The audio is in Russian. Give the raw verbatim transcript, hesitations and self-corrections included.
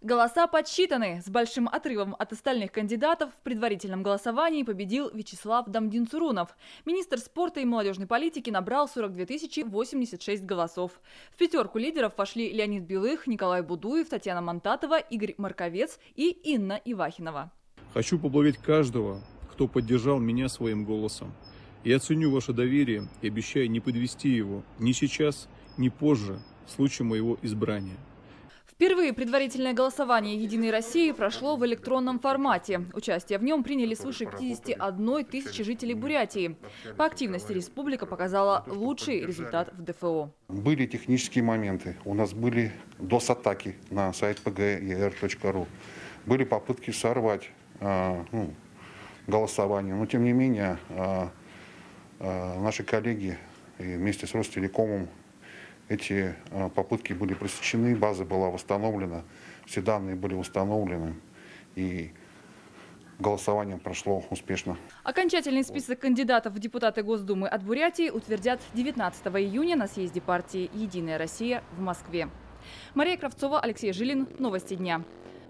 Голоса подсчитаны. С большим отрывом от остальных кандидатов в предварительном голосовании победил Вячеслав Дамдинцурунов. Министр спорта и молодежной политики набрал сорок две тысячи восемьдесят шесть голосов. В пятерку лидеров вошли Леонид Белых, Николай Будуев, Татьяна Монтатова, Игорь Марковец и Инна Ивахинова. Хочу поблагодарить каждого, кто поддержал меня своим голосом. Я ценю ваше доверие и обещаю не подвести его ни сейчас, ни позже, в случае моего избрания. Впервые предварительное голосование «Единой России» прошло в электронном формате. Участие в нем приняли свыше пятидесяти одной тысячи жителей Бурятии. По активности республика показала лучший результат в ДФО. Были технические моменты. У нас были дос-атаки на сайт пэ гэ е эр точка ру. Были попытки сорвать э, ну, голосование. Но тем не менее э, э, наши коллеги вместе с Ростелекомом эти попытки были пресечены, база была восстановлена, все данные были установлены, и голосование прошло успешно. Окончательный список кандидатов в депутаты Госдумы от Бурятии утвердят девятнадцатого июня на съезде партии «Единая Россия» в Москве. Мария Кравцова, Алексей Жилин. Новости дня.